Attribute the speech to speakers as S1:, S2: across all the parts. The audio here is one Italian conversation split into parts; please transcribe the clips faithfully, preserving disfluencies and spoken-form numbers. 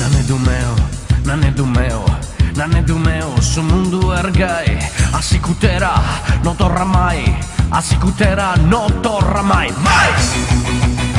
S1: Nanedumeo, nanedumeo, nanedumeo, su mundu ergai, assicutera, non torna mai, assicutera, non torna mai, mai!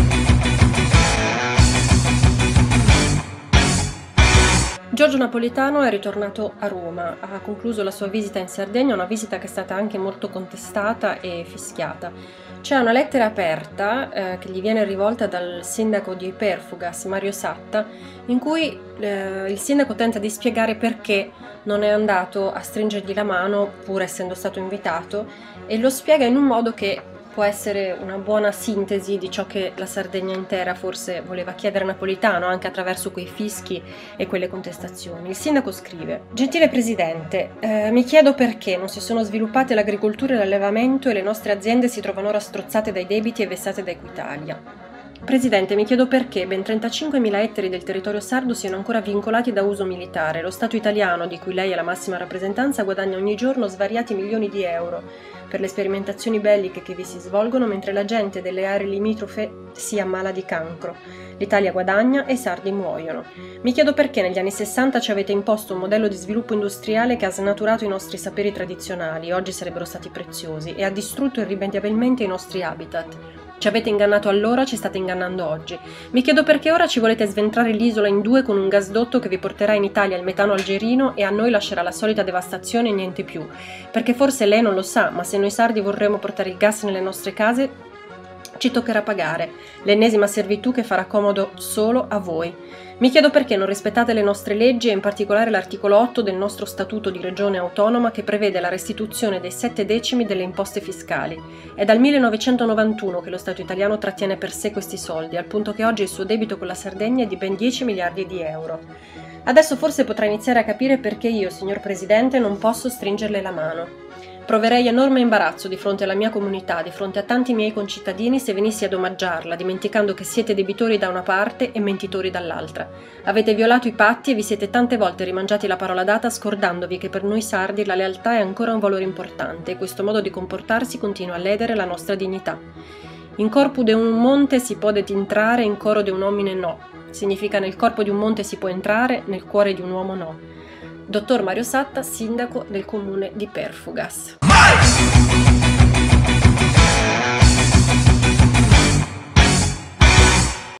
S2: Giorgio Napolitano è ritornato a Roma, ha concluso la sua visita in Sardegna, una visita che è stata anche molto contestata e fischiata. C'è una lettera aperta eh, che gli viene rivolta dal sindaco di Perfugas, Mario Satta, in cui eh, il sindaco tenta di spiegare perché non è andato a stringergli la mano pur essendo stato invitato, e lo spiega in un modo che può essere una buona sintesi di ciò che la Sardegna intera forse voleva chiedere a Napolitano, anche attraverso quei fischi e quelle contestazioni. Il sindaco scrive: Gentile Presidente, eh, mi chiedo perché non si sono sviluppate l'agricoltura e l'allevamento e le nostre aziende si trovano ora strozzate dai debiti e vessate da Equitalia. Presidente, mi chiedo perché ben trentacinquemila ettari del territorio sardo siano ancora vincolati da uso militare. Lo Stato italiano, di cui lei è la massima rappresentanza, guadagna ogni giorno svariati milioni di euro per le sperimentazioni belliche che vi si svolgono, mentre la gente delle aree limitrofe si ammala di cancro. L'Italia guadagna e i sardi muoiono. Mi chiedo perché negli anni sessanta ci avete imposto un modello di sviluppo industriale che ha snaturato i nostri saperi tradizionali, oggi sarebbero stati preziosi, e ha distrutto irrimediabilmente i nostri habitat. Ci avete ingannato allora, ci state ingannando oggi. Mi chiedo perché ora ci volete sventrare l'isola in due con un gasdotto che vi porterà in Italia il metano algerino e a noi lascerà la solita devastazione e niente più. Perché forse lei non lo sa, ma se noi sardi vorremmo portare il gas nelle nostre case, ci toccherà pagare l'ennesima servitù che farà comodo solo a voi. Mi chiedo perché non rispettate le nostre leggi e in particolare l'articolo otto del nostro statuto di regione autonoma che prevede la restituzione dei sette decimi delle imposte fiscali. È dal millenovecentonovantuno che lo Stato italiano trattiene per sé questi soldi, al punto che oggi il suo debito con la Sardegna è di ben dieci miliardi di euro. Adesso forse potrà iniziare a capire perché io, signor Presidente, non posso stringerle la mano. Proverei enorme imbarazzo di fronte alla mia comunità, di fronte a tanti miei concittadini se venissi ad omaggiarla, dimenticando che siete debitori da una parte e mentitori dall'altra. Avete violato i patti e vi siete tante volte rimangiati la parola data scordandovi che per noi sardi la lealtà è ancora un valore importante e questo modo di comportarsi continua a ledere la nostra dignità. In corpo de un monte si podet intrare, in coro de un homine no. Significa nel corpo di un monte si può entrare, nel cuore di un uomo no. Dottor Mario Satta, sindaco del comune di Perfugas.